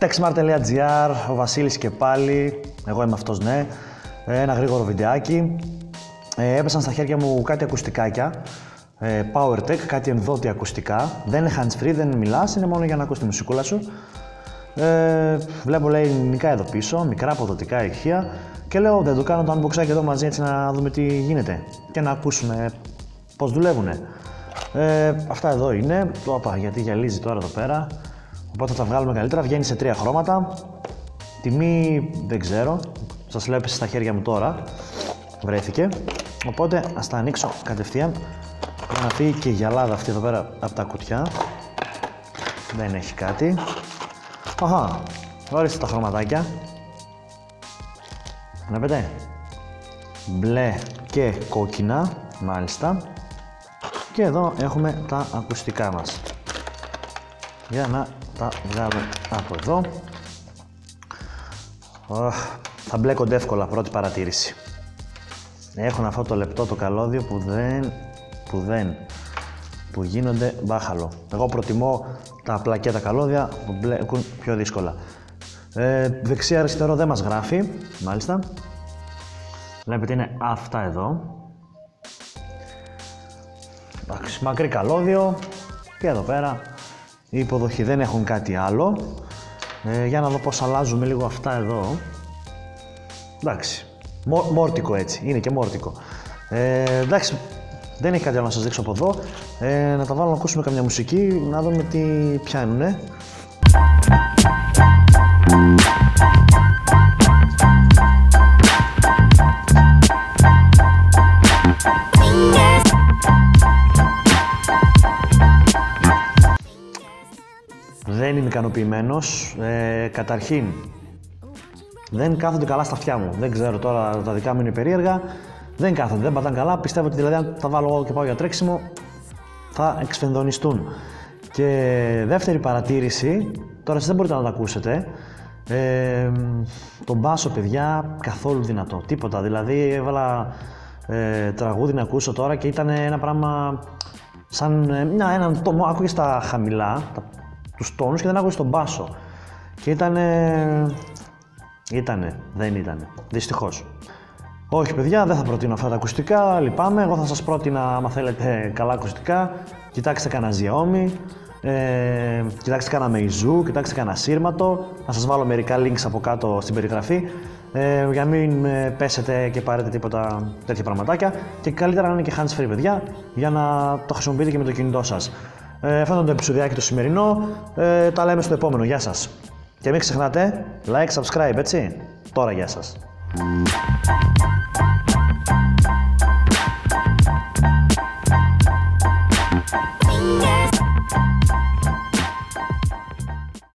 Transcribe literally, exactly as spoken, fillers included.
techsmart τελεία gr, ο Βασίλης και πάλι, εγώ είμαι αυτός, ναι. Ένα γρήγορο βιντεάκι. Ε, έπεσαν στα χέρια μου κάτι ακουστικάκια, ε, PowerTech, κάτι ενδότια ακουστικά. Δεν είναι hands-free, δεν μιλάς, είναι μόνο για να ακούς τη μουσικούλα σου. Ε, βλέπω λέει ελληνικά εδώ πίσω, μικρά αποδοτικά ηχεία και λέω δεν το κάνω το unboxάκι εδώ μαζί έτσι να δούμε τι γίνεται και να ακούσουμε πώς δουλεύουνε. Ε, αυτά εδώ είναι, το είπα γιατί γυαλίζει τώρα εδώ πέρα, οπότε θα τα βγάλουμε καλύτερα, βγαίνει σε τρία χρώματα. Τιμή δεν ξέρω, σας λέω έπεσε στα χέρια μου τώρα, βρέθηκε, οπότε ας τα ανοίξω κατευθείαν για να φύγει και η γυαλάδα αυτή εδώ πέρα από τα κουτιά. Δεν έχει κάτι. Αχα, ορίστε τα χρωματάκια. Βλέπετε, μπλε και κόκκινα, μάλιστα. Και εδώ έχουμε τα ακουστικά μας. Για να τα βγάλουμε από εδώ. Oh, θα μπλέκονται εύκολα, πρώτη παρατήρηση. Έχουν αυτό το λεπτό το καλώδιο που δεν, που δεν, που γίνονται μπάχαλο. Εγώ προτιμώ τα πλακέτα καλώδια που μπλέκουν πιο δύσκολα. Ε, δεξιά αριστερό δεν μας γράφει, μάλιστα. Βλέπετε είναι αυτά εδώ. Εντάξει, μακρύ καλώδιο και εδώ πέρα η υποδοχή, δεν έχουν κάτι άλλο. Ε, για να δω πώς αλλάζουμε λίγο αυτά εδώ. Εντάξει, Μο, μόρτικο έτσι, είναι και μόρτικο. Ε, εντάξει, δεν έχει κάτι άλλο να σας δείξω από εδώ. Ε, να τα βάλω να ακούσουμε καμιά μουσική, να δούμε τι πιάνουνε. Δεν είμαι ικανοποιημένος. Ε, καταρχήν, δεν κάθονται καλά στα αυτιά μου. Δεν ξέρω τώρα, τα δικά μου είναι περίεργα. Δεν κάθονται, δεν πατάνε καλά. Πιστεύω ότι δηλαδή αν τα βάλω εγώ και πάω για τρέξιμο, θα εξφενδονιστούν. Και δεύτερη παρατήρηση, τώρα εσείς δεν μπορείτε να τα ακούσετε. Ε, τον μπάσο, παιδιά, καθόλου δυνατό. Τίποτα. Δηλαδή έβαλα ε, τραγούδι να ακούσω τώρα και ήταν ένα πράγμα σαν ε, μια, έναν τόμο. Άκουγες τα χαμηλά, τα, τους τόνους και δεν άκουγες τον μπάσο. Και ήτανε... Ήτανε, δεν ήτανε. Δυστυχώς. Όχι παιδιά, δεν θα προτείνω αυτά τα ακουστικά, λυπάμαι. Εγώ θα σας πρότεινα, άμα θέλετε καλά ακουστικά, κοιτάξτε κανένα Xiaomi, ε, κοιτάξτε κανένα Meizu, κοιτάξτε κανένα σύρματο. Θα σας βάλω μερικά links από κάτω στην περιγραφή, ε, για να μην ε, πέσετε και πάρετε τίποτα τέτοια πραγματάκια. Και καλύτερα να είναι και hands free παιδιά, για να το χρησιμοποιείτε και με το κινητό σας. Ε, αυτό ήταν το επεισοδιάκι το σημερινό, ε, τα λέμε στο επόμενο, γεια σας. Και μην ξεχνάτε, like, subscribe, έτσι. Τώρα γεια σας. Yeah.